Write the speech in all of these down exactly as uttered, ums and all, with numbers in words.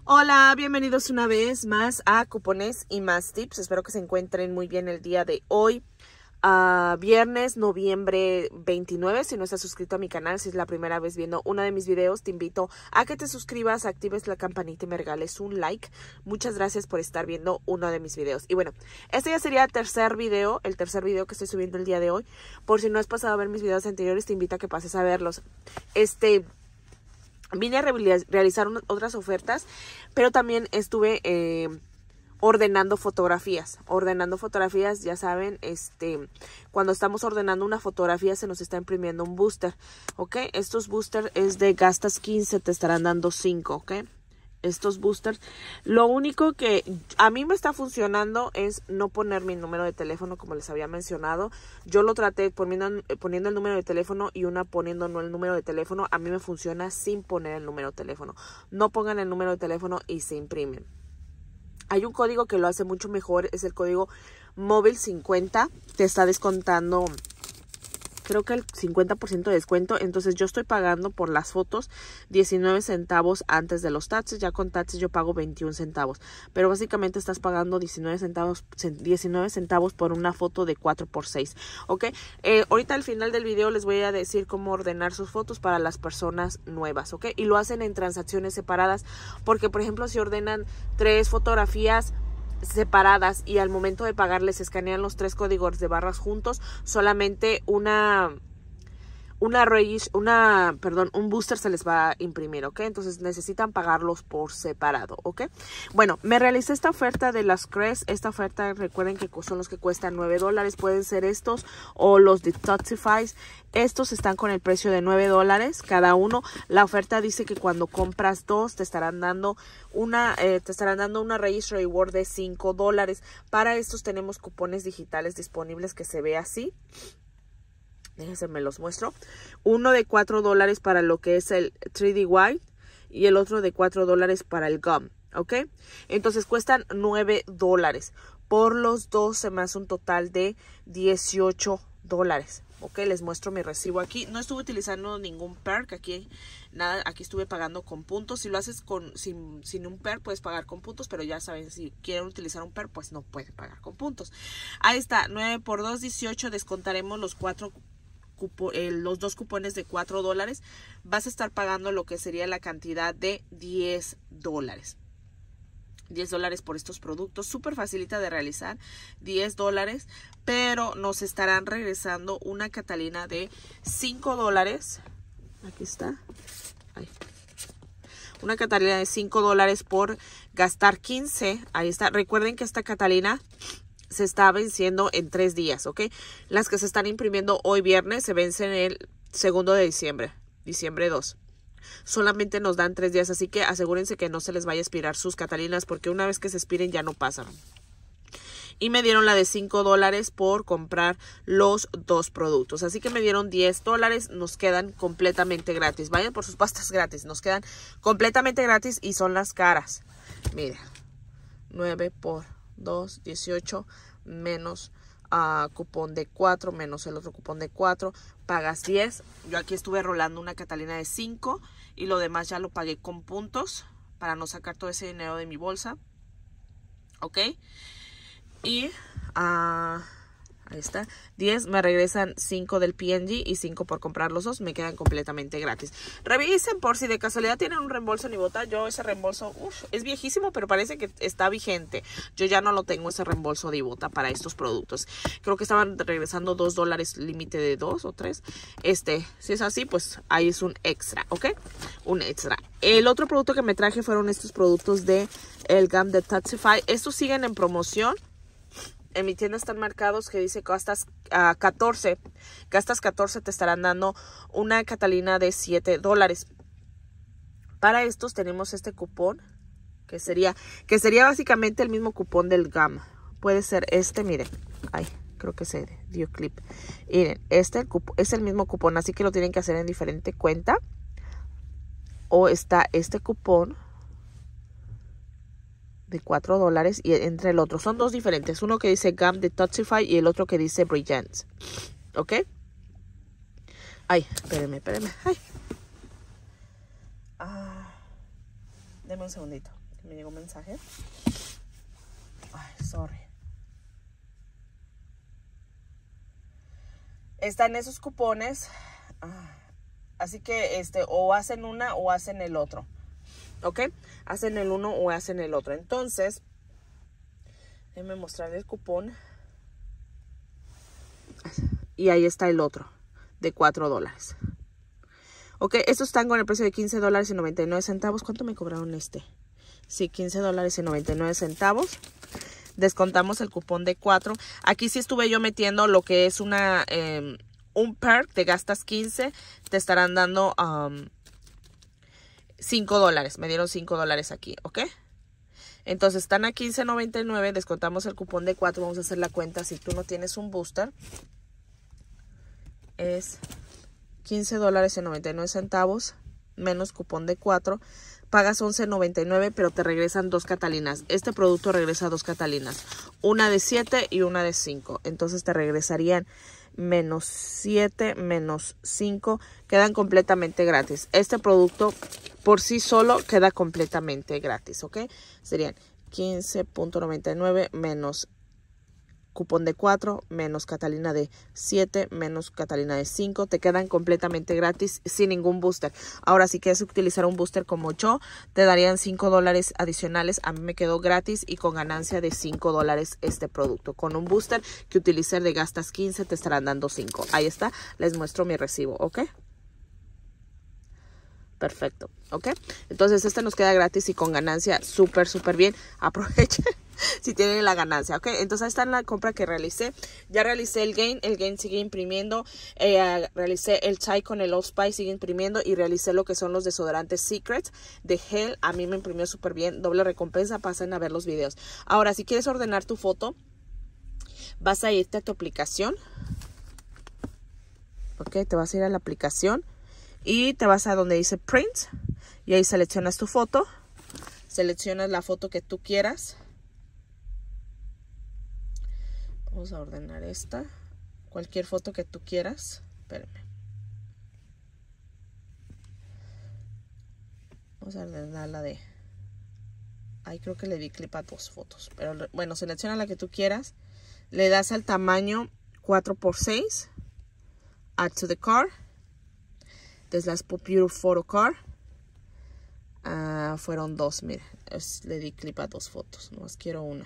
Hola, bienvenidos una vez más a Cupones y Más Tips. Espero que se encuentren muy bien el día de hoy. Uh, viernes, noviembre veintinueve. Si no estás suscrito a mi canal, si es la primera vez viendo uno de mis videos, te invito a que te suscribas, actives la campanita y me regales un like. Muchas gracias por estar viendo uno de mis videos. Y bueno, este ya sería el tercer video, el tercer video que estoy subiendo el día de hoy. Por si no has pasado a ver mis videos anteriores, te invito a que pases a verlos. Este... Vine a realizar un, otras ofertas, pero también estuve eh, ordenando fotografías. Ordenando fotografías, ya saben, este, cuando estamos ordenando una fotografía se nos está imprimiendo un booster, ¿ok? Estos boosters es de gastas quince, te estarán dando cinco, ¿ok? Estos boosters, lo único que a mí me está funcionando es no poner mi número de teléfono como les había mencionado. Yo lo traté poniendo, poniendo el número de teléfono y una poniendo no el número de teléfono. A mí me funciona sin poner el número de teléfono. No pongan el número de teléfono y se imprimen. Hay un código que lo hace mucho mejor, es el código móvil cincuenta. Te está descontando, creo que el cincuenta por ciento de descuento. Entonces yo estoy pagando por las fotos diecinueve centavos antes de los taxes. Ya con taxes yo pago veintiún centavos. Pero básicamente estás pagando diecinueve centavos, diecinueve centavos por una foto de cuatro por seis. ¿Ok? Eh, ahorita al final del video les voy a decir cómo ordenar sus fotos para las personas nuevas. ¿Ok? Y lo hacen en transacciones separadas. Porque por ejemplo si ordenan tres fotografías separadas y al momento de pagarles escanean los tres códigos de barras juntos, solamente una una raíz, una, perdón, un booster se les va a imprimir, ¿ok? Entonces necesitan pagarlos por separado, ¿ok? Bueno, me realicé esta oferta de las Crest. Esta oferta, recuerden que son los que cuestan nueve dólares. Pueden ser estos o los de Toxifies. Estos están con el precio de nueve dólares cada uno. La oferta dice que cuando compras dos te estarán dando una, eh, te estarán dando una raíz reward de cinco dólares. Para estos tenemos cupones digitales disponibles que se ve así. Déjense, me los muestro. Uno de cuatro dólares para lo que es el tres D White y el otro de cuatro dólares para el Gum, ¿ok? Entonces cuestan nueve dólares. Por los dos se me hace un total de dieciocho dólares. Ok, les muestro mi recibo aquí. No estuve utilizando ningún perk aquí. Nada, aquí estuve pagando con puntos. Si lo haces con sin, sin un perk, puedes pagar con puntos. Pero ya saben, si quieren utilizar un perk, pues no pueden pagar con puntos. Ahí está, nueve por dos, dieciocho. Descontaremos los cuatro Cupo, eh, los dos cupones de cuatro dólares, vas a estar pagando lo que sería la cantidad de diez dólares. diez dólares por estos productos, súper facilita de realizar, diez dólares, pero nos estarán regresando una Catalina de cinco dólares. Aquí está. Ahí. Una Catalina de cinco dólares por gastar quince. Ahí está. Recuerden que esta Catalina se está venciendo en tres días, ¿ok? Las que se están imprimiendo hoy viernes se vencen el segundo de diciembre, diciembre dos. Solamente nos dan tres días, así que asegúrense que no se les vaya a expirar sus Catalinas, porque una vez que se expiren ya no pasan. Y me dieron la de cinco dólares por comprar los dos productos. Así que me dieron diez dólares, nos quedan completamente gratis. Vayan por sus pastas gratis, nos quedan completamente gratis y son las caras. Mira, nueve por dos, dieciocho, menos uh, cupón de cuatro, menos el otro cupón de cuatro, pagas diez. Yo aquí estuve rolando una Catalina de cinco y lo demás ya lo pagué con puntos para no sacar todo ese dinero de mi bolsa, ok. Y uh, ahí está, diez, me regresan cinco del P N G y cinco por comprar los dos, me quedan completamente gratis. Revisen por si de casualidad tienen un reembolso Nibota. Yo ese reembolso, uf, es viejísimo, pero parece que está vigente. Yo ya no lo tengo, ese reembolso Nibota para estos productos. Creo que estaban regresando dos dólares, límite de dos o tres. Este, si es así, pues ahí es un extra, ¿ok? Un extra. El otro producto que me traje fueron estos productos de el Gum de Toxify. Estos siguen en promoción. En mi tienda están marcados que dice que gastas uh, catorce. Gastas catorce, te estarán dando una Catalina de siete dólares. Para estos tenemos este cupón. Que sería, que sería básicamente el mismo cupón del Gum. Puede ser este, miren. Ay, creo que se dio clip. Miren, este es el mismo cupón. Así que lo tienen que hacer en diferente cuenta. O está este cupón de cuatro dólares y entre el otro. Son dos diferentes. Uno que dice Gum de Toxify y el otro que dice Brilliance. ¿Ok? Ay, espérenme, espérenme. Ay. Ah, denme un segundito. Me llegó un mensaje. Ay, sorry. Están esos cupones. Así que este o hacen una o hacen el otro. ¿Ok? Hacen el uno o hacen el otro. Entonces, déjenme mostrarle el cupón. Y ahí está el otro, de cuatro dólares. Ok, estos están con el precio de quince dólares y noventa y nueve centavos. ¿Cuánto me cobraron este? Sí, quince dólares y noventa y nueve centavos. Descontamos el cupón de cuatro. Aquí sí estuve yo metiendo lo que es una eh, un perk. Te gastas quince. Te estarán dando um, cinco dólares. Me dieron cinco dólares aquí, ¿ok? Entonces están a quince noventa y nueve. Descontamos el cupón de cuatro. Vamos a hacer la cuenta. Si tú no tienes un booster, es quince dólares y noventa y nueve centavos menos cupón de cuatro. Pagas once noventa y nueve, pero te regresan dos Catalinas. Este producto regresa dos Catalinas. Una de siete y una de cinco. Entonces te regresarían menos siete, menos cinco. Quedan completamente gratis. Este producto por sí solo queda completamente gratis, ¿ok? Serían quince noventa y nueve menos cupón de cuatro, menos Catalina de siete, menos Catalina de cinco. Te quedan completamente gratis sin ningún booster. Ahora, si quieres utilizar un booster como yo, te darían cinco dólares adicionales. A mí me quedó gratis y con ganancia de cinco dólares este producto. Con un booster que utilices de gastas quince, te estarán dando cinco. Ahí está. Les muestro mi recibo, ¿ok? Perfecto, ¿ok? Entonces este nos queda gratis y con ganancia súper, súper bien. Aprovechen si tienen la ganancia, ¿ok? Entonces ahí está la compra que realicé. Ya realicé el Gain, el Gain sigue imprimiendo. Eh, realicé el Chai con el Old Spice, sigue imprimiendo. Y realicé lo que son los desodorantes Secret de gel. A mí me imprimió súper bien. Doble recompensa, pasen a ver los videos. Ahora, si quieres ordenar tu foto, vas a irte a tu aplicación. Ok, te vas a ir a la aplicación. Y te vas a donde dice Print. Y ahí seleccionas tu foto. Seleccionas la foto que tú quieras. Vamos a ordenar esta. Cualquier foto que tú quieras. Espérame. Vamos a ordenar la de... Ahí creo que le di clip a dos fotos. Pero bueno, selecciona la que tú quieras. Le das al tamaño cuatro por seis. Add to the cart. Desde las Pure Photo Card. Uh, fueron dos, mire. Es, le di clip a dos fotos. Nomás quiero una.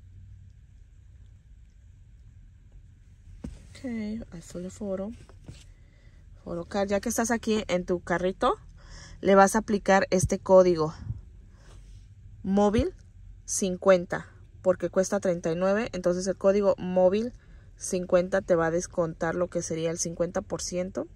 Ok, ahí fue la foto. Photo Card. Ya que estás aquí en tu carrito, le vas a aplicar este código. Móvil cincuenta. Porque cuesta treinta y nueve. Entonces el código móvil cincuenta te va a descontar lo que sería el cincuenta por ciento.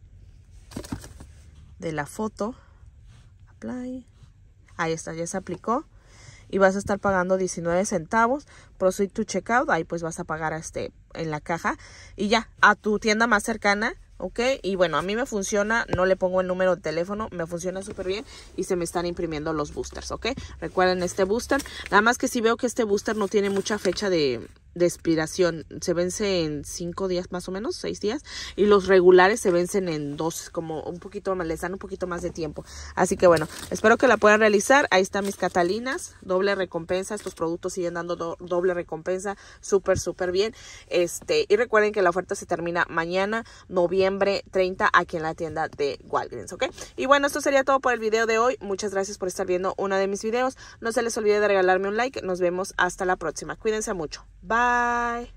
De la foto. Apply. Ahí está, ya se aplicó. Y vas a estar pagando diecinueve centavos. Proceed to checkout. Ahí pues vas a pagar este en la caja. Y ya, a tu tienda más cercana. Ok, y bueno, a mí me funciona, no le pongo el número de teléfono, me funciona súper bien y se me están imprimiendo los boosters, ok. Recuerden este booster, nada más que si veo que este booster no tiene mucha fecha de, de expiración, se vence en cinco días más o menos, seis días, y los regulares se vencen en dos, como un poquito más, les dan un poquito más de tiempo. Así que bueno, espero que la puedan realizar. Ahí están mis Catalinas, doble recompensa, estos productos siguen dando do, doble recompensa, súper, súper bien. Este, y recuerden que la oferta se termina mañana, noviembre treinta, aquí en la tienda de Walgreens, ¿ok? Y bueno, esto sería todo por el video de hoy. Muchas gracias por estar viendo uno de mis videos. No se les olvide de regalarme un like. Nos vemos hasta la próxima. Cuídense mucho. Bye.